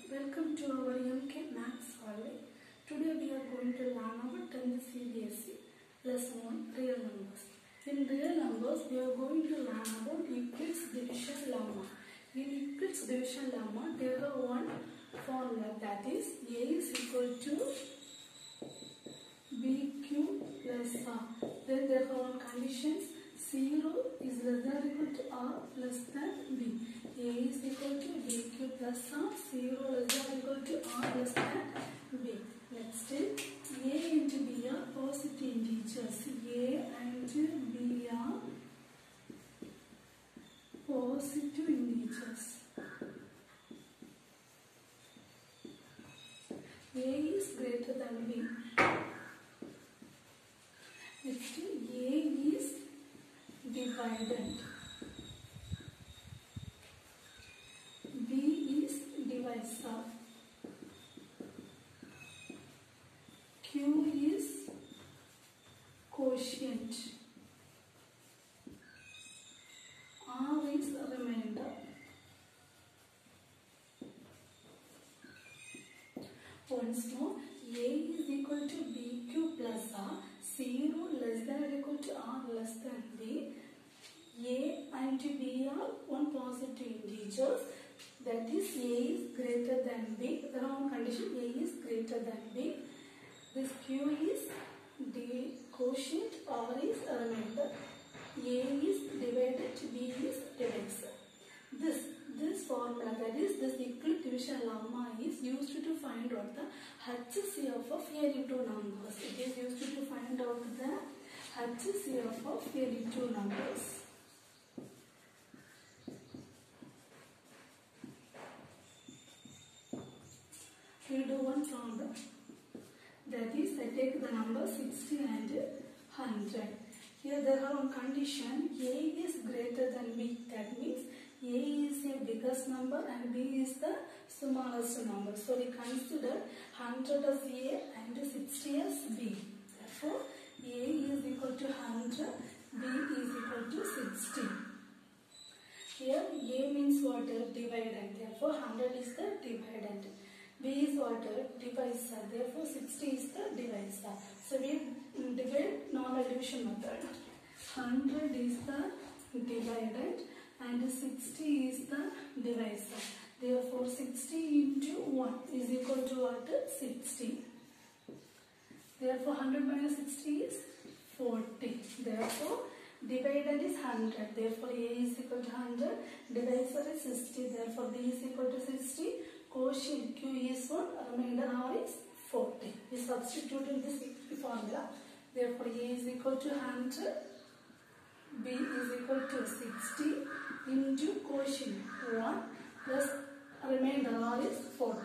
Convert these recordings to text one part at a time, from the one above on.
Welcome to our Euclid Maths Hallway. Today we are going to learn about 10th CBSE lesson 1 real numbers. In real numbers we are going to learn about Euclid's division lemma. In Euclid's division lemma there is one formula, that is A is equal to BQ plus R. Then there are one conditions: 0 is less than or equal to R plus than B. A is equal to BQ plus R, 0 less than or equal to R plus than B. Let's take A into B are positive integers. A and B are positive integers. A is greater than B. Next, A is divided. B is divisor. Q is quotient. R is remainder. Once more, A is equal to BQ plus R, 0 less than or equal to R less than B. A and B are one positive integers, that is A is greater than B. The wrong condition, A is greater than B. This Q is the quotient, R is remainder. A is divided, B is divisor. This formula, that is this Euclid division lemma, is used to find out the HCF of any two numbers. It is used to find out the HCF of any two numbers. We do one problem. That is, I take the number 60 and 100. Here there are one condition: A is greater than B. That means A is a biggest number and B is the smallest number. So we consider 100 as A and 60 as B. Therefore, A is equal to 100, B is equal to 60. Here A means what? Dividend. Therefore, 100 is the dividend. B is what? Divisor. Therefore, 60 is the divisor. So we divide normal division method. 100 is the dividend and 60 is the divisor. Therefore, 60 into 1 is equal to what? 60. Therefore, 100 minus 60 is 40. Therefore, dividend is 100. Therefore, A is equal to 100. Divisor is 60. Therefore, B is equal to 60. Quotient Q is 1. Remainder R is 40. We substitute in this formula. Therefore, A is equal to 100. B is equal to 60 into quotient 1 plus remainder R is 40.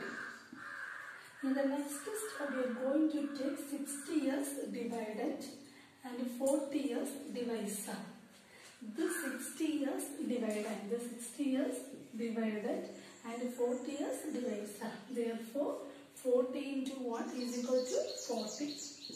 In the next step, we are going to take 60 as dividend and 40 as divisor. This 60 as dividend, this 60 as divided and 40 as divisor. Therefore, 40 into 1 is equal to 40.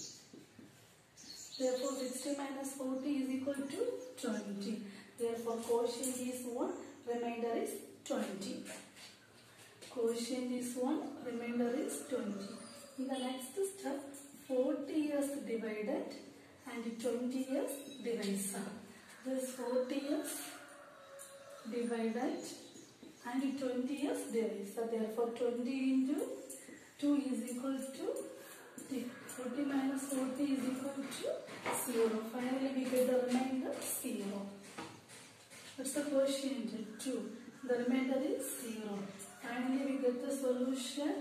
Therefore, 60 minus 40 is equal to 20. Therefore, quotient is 1, remainder is 20. Quotient is 1, remainder is 20. In the next step, 40 as divided and 20 as divisor. This 40 as divided and 20 as divisor. Therefore, 20 into 2 is equal to 3. 40 minus 40 is equal to 0. Finally, we get the remainder 0. What's the quotient? 2. The remainder is 0. Finally, we get the solution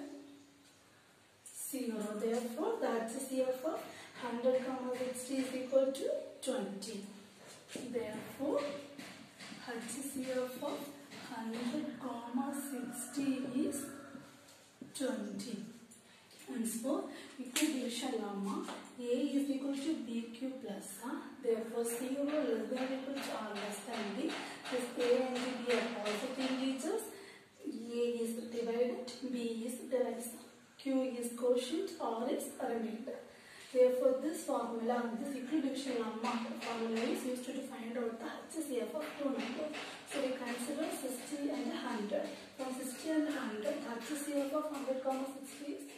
0. Therefore, the HCF of 100, 60 is equal to 20. Therefore, HCF of 100, 60 is 20. Once more, Euclid division lemma, A is equal to BQ plus R. Therefore, 0 less than or equal to R less than B. This A and B are positive integers. A is divided, B is divisor. Q is quotient, R is remainder. Therefore, this formula, this Euclid division lemma formula is used to find out the HCF of two numbers. So we consider 60 and 100. From 60 and 100, HCF of 100 comma 60 is